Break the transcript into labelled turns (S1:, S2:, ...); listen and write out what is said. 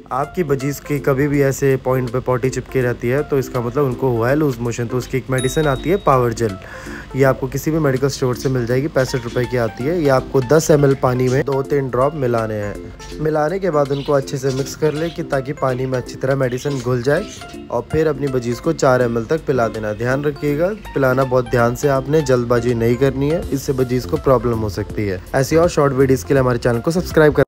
S1: आपकी बजीज़ की कभी भी ऐसे पॉइंट पे पॉटी चिपकी रहती है तो इसका मतलब उनको हुआ है लूज़ मोशन। तो उसकी एक मेडिसिन आती है पावर जेल, ये आपको किसी भी मेडिकल स्टोर से मिल जाएगी, 65 रुपए की आती है। ये आपको 10 ml पानी में 2-3 ड्रॉप मिलाने हैं। मिलाने के बाद उनको अच्छे से मिक्स कर ले कि ताकि पानी में अच्छी तरह मेडिसिन घुल जाए, और फिर अपनी बजीज़ को 4 ml तक पिला देना। ध्यान रखिएगा, पिलाना बहुत ध्यान से, आपने जल्दबाजी नहीं करनी है, इससे बजीज़ को प्रॉब्लम हो सकती है। ऐसी और शॉर्ट वीडियोज़ के लिए हमारे चैनल को सब्सक्राइब कर